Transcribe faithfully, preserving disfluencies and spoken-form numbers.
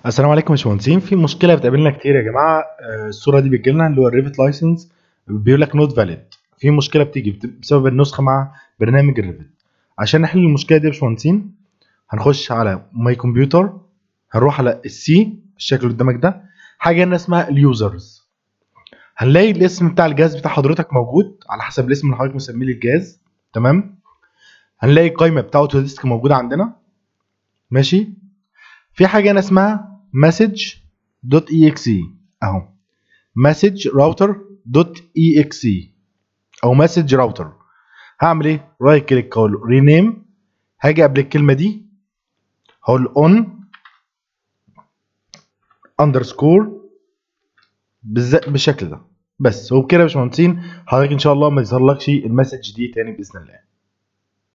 السلام عليكم يا باشمهندسين. في مشكله بتقابلنا كتير يا جماعه. آه، الصوره دي بتجي لنا اللي هو الريفت لايسنس بيقول لك نوت فاليد. في مشكله بتيجي بت- بسبب النسخه مع برنامج الريفت. عشان نحل المشكله دي يا باشمهندسين هنخش على ماي كمبيوتر، هنروح على السي الشكل اللي قدامك ده، حاجه هنا اسمها اليوزرز. هنلاقي الاسم بتاع الجهاز بتاع حضرتك موجود على حسب الاسم اللي حضرتك مسميه للجهاز. تمام. هنلاقي القائمه بتاع اوتوديسك موجوده عندنا. ماشي. في حاجه هنا اسمها مسج دوت اي اكس اي اهو، مسج راوتر دوت اي اكس اي او مسج راوتر. هعمل ايه؟ رايت كليك اقول رينيم، هاجي قبل الكلمه دي هقول اون اندرسكور بالشكل ده بس. وبكده يا باشمهندسين حضرتك ان شاء الله ما يظهرلكش المسج دي تاني باذن الله.